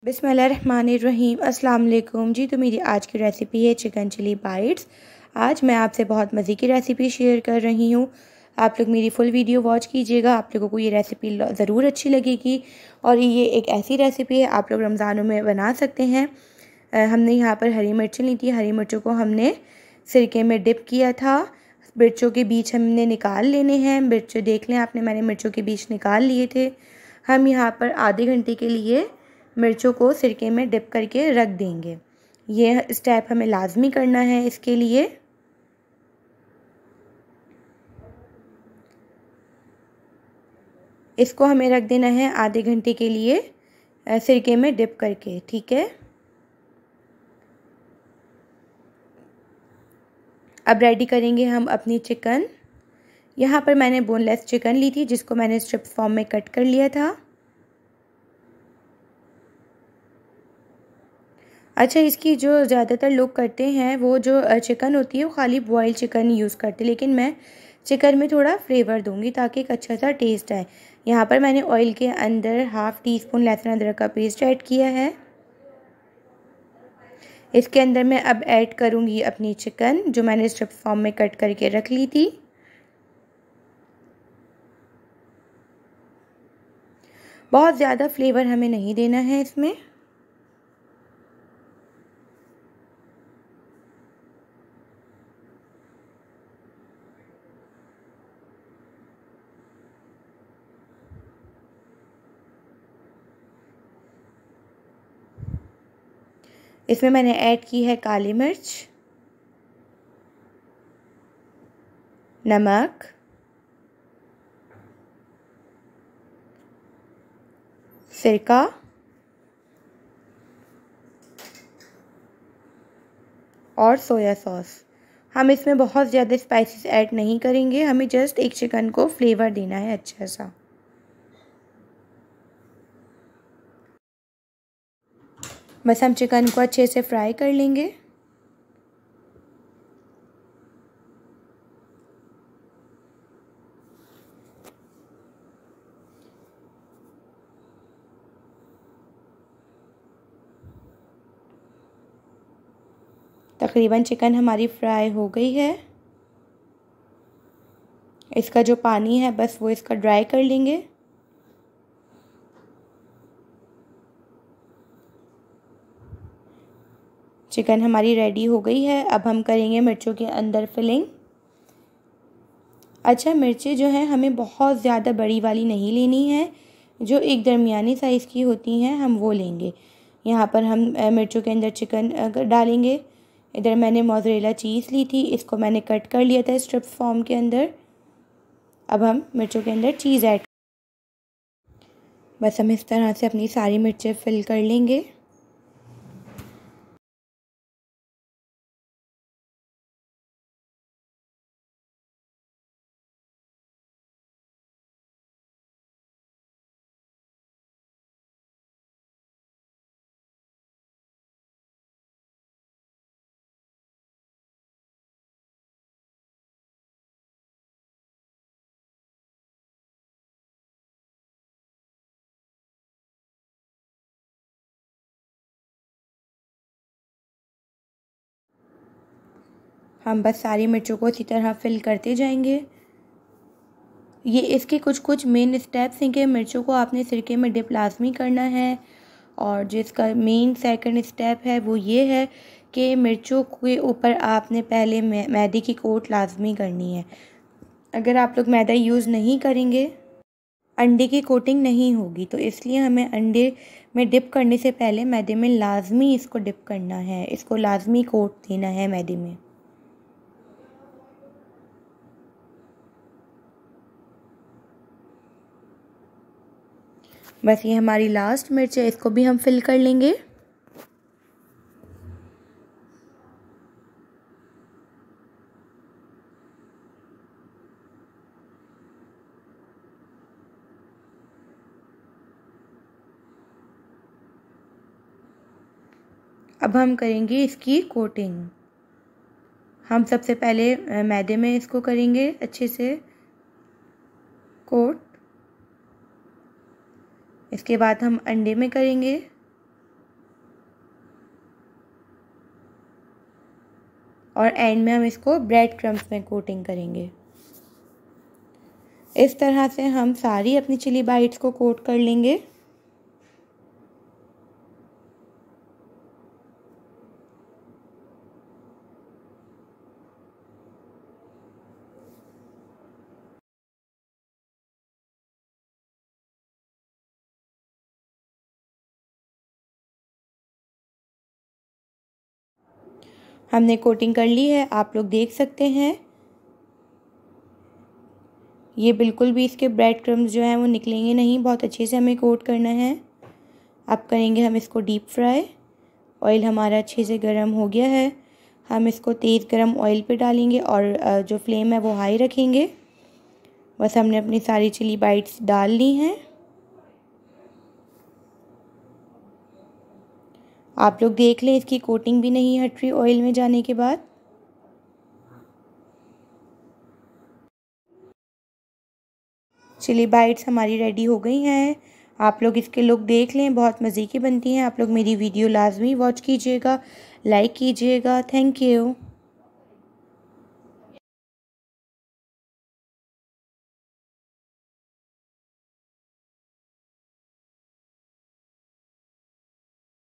बिस्मिल्लाहिर्रहमानिर्रहीम। अस्सलाम वालेकुम जी। तो मेरी आज की रेसिपी है चिकन चिली बाइट्स। आज मैं आपसे बहुत मज़े की रेसिपी शेयर कर रही हूँ। आप लोग मेरी फुल वीडियो वॉच कीजिएगा, आप लोगों को ये रेसिपी ज़रूर अच्छी लगेगी। और ये एक ऐसी रेसिपी है आप लोग रमज़ानों में बना सकते हैं। हमने यहाँ पर हरी मिर्चें ली थी, हरी मिर्चों को हमने सिरके में डिप किया था। मिर्चों के बीज हमने निकाल लेने हैं। मिर्च देख लें आपने, मैंने मिर्चों के बीज निकाल लिए थे। हम यहाँ पर आधे घंटे के लिए मिर्चों को सिरके में डिप करके रख देंगे। ये स्टेप हमें लाजमी करना है। इसके लिए इसको हमें रख देना है आधे घंटे के लिए सिरके में डिप करके, ठीक है। अब रेडी करेंगे हम अपनी चिकन। यहाँ पर मैंने बोनलेस चिकन ली थी जिसको मैंने स्ट्रिप्स फॉर्म में कट कर लिया था। अच्छा, इसकी जो ज़्यादातर लोग करते हैं वो जो चिकन होती है वो खाली बॉयल चिकन यूज़ करते हैं, लेकिन मैं चिकन में थोड़ा फ्लेवर दूंगी ताकि एक अच्छा सा टेस्ट आए। यहाँ पर मैंने ऑयल के अंदर हाफ़ टी स्पून लहसुन अदरक का पेस्ट ऐड किया है। इसके अंदर मैं अब ऐड करूँगी अपनी चिकन जो मैंने स्ट्रिप फॉर्म में कट करके रख ली थी। बहुत ज़्यादा फ्लेवर हमें नहीं देना है इसमें। इसमें मैंने ऐड की है काली मिर्च, नमक, सिरका और सोया सॉस। हम इसमें बहुत ज़्यादा स्पाइसेस ऐड नहीं करेंगे, हमें जस्ट एक चिकन को फ्लेवर देना है अच्छा सा। बस हम चिकन को अच्छे से फ्राई कर लेंगे। तकरीबन चिकन हमारी फ्राई हो गई है। इसका जो पानी है बस वो इसका ड्राई कर लेंगे। चिकन हमारी रेडी हो गई है। अब हम करेंगे मिर्चों के अंदर फिलिंग। अच्छा, मिर्चें जो हैं हमें बहुत ज़्यादा बड़ी वाली नहीं लेनी है, जो एक दरमियानी साइज़ की होती हैं हम वो लेंगे। यहाँ पर हम मिर्चों के अंदर चिकन डालेंगे। इधर मैंने मोज़रेला चीज़ ली थी, इसको मैंने कट कर लिया था स्ट्रिप फॉर्म के अंदर। अब हम मिर्चों के अंदर चीज़ ऐड, बस हम इस तरह से अपनी सारी मिर्चें फिल कर लेंगे। हम बस सारी मिर्चों को इसी तरह फिल करते जाएंगे। ये इसके कुछ कुछ मेन स्टेप्स हैं कि मिर्चों को आपने सिरके में डिप लाजमी करना है। और जिसका मेन सेकंड स्टेप है वो ये है कि मिर्चों के ऊपर आपने पहले मैदे की कोट लाजमी करनी है। अगर आप लोग मैदा यूज़ नहीं करेंगे अंडे की कोटिंग नहीं होगी, तो इसलिए हमें अंडे में डिप करने से पहले मैदे में लाजमी इसको डिप करना है, इसको लाजमी कोट देना है मैदे में। बस ये हमारी लास्ट मिर्च है, इसको भी हम फिल कर लेंगे। अब हम करेंगे इसकी कोटिंग। हम सबसे पहले मैदे में इसको करेंगे अच्छे से कोट। इसके बाद हम अंडे में करेंगे। और एंड में हम इसको ब्रेड क्रम्स में कोटिंग करेंगे। इस तरह से हम सारी अपनी चिली बाइट्स को कोट कर लेंगे। हमने कोटिंग कर ली है, आप लोग देख सकते हैं। ये बिल्कुल भी इसके ब्रेड क्रम्स जो हैं वो निकलेंगे नहीं, बहुत अच्छे से हमें कोट करना है। अब करेंगे हम इसको डीप फ्राई। ऑयल हमारा अच्छे से गर्म हो गया है, हम इसको तेज़ गर्म ऑयल पे डालेंगे और जो फ्लेम है वो हाई रखेंगे। बस हमने अपनी सारी चिली बाइट्स डाल ली हैं। आप लोग देख लें, इसकी कोटिंग भी नहीं हट रही ऑयल में जाने के बाद। चिली बाइट्स हमारी रेडी हो गई हैं। आप लोग इसके लुक देख लें, बहुत मज़े की बनती हैं। आप लोग मेरी वीडियो लाजमी वॉच कीजिएगा, लाइक कीजिएगा। Thank you.